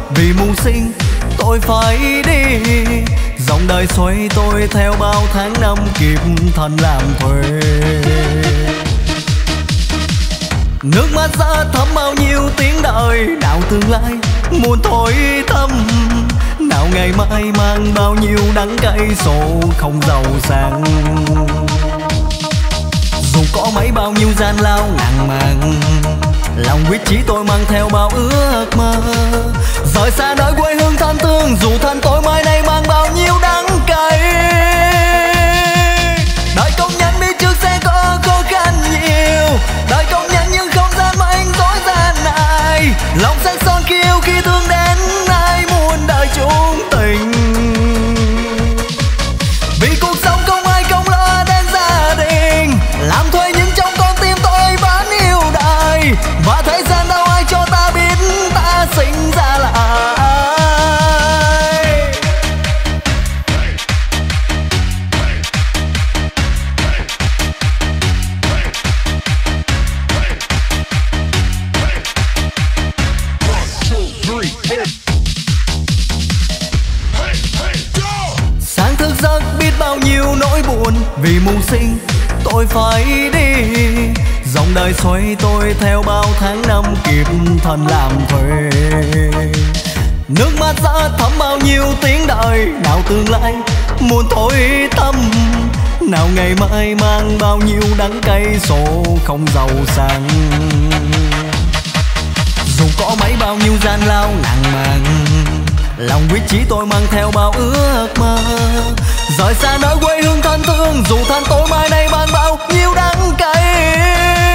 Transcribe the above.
vì mưu sinh tôi phải đi. Dòng đời xoay tôi theo bao tháng năm kịp thân làm thuê. Nước mắt ra thấm bao nhiêu tiếng đời, nào tương lai muôn tối thâm, nào ngày mai mang bao nhiêu đắng cay sầu không giàu sang. Dù có mấy bao nhiêu gian lao ngàn màng, lòng quyết chí tôi mang theo bao ước mơ. Rời xa nơi quê hương thân thương, dù thân tôi mai đây mang bao nhiêu đắng cay. Đời công nhân biết trước sẽ có khó khăn nhiều, đời công nhân nhưng không gian mà anh dối gian này. Lòng xanh son kêu khi thương đến ai, muôn đời chung tình. Vì cuộc sống không ai không lo đến gia đình, làm thuê nhưng trong con tim tôi vẫn yêu đời. Và thế gian đâu ai cho ta biết ta sinh ra là ai. Sáng thức giấc biết bao nhiêu nỗi buồn, vì mưu sinh tôi phải đi. Dòng đời xoay tôi theo bao tháng năm kịp thân làm thuê. Nước mắt ra thấm bao nhiêu tiếng đời, nào tương lai muôn tối thâm, nào ngày mai mang bao nhiêu đắng cay sầu không giàu sang. Dù có mấy bao nhiêu gian lao nặng màng, lòng quyết chí tôi mang theo bao ước mơ. Rời xa nơi quê hương thân thương, dù thân tôi mai đây mang bao nhiêu đắng cay.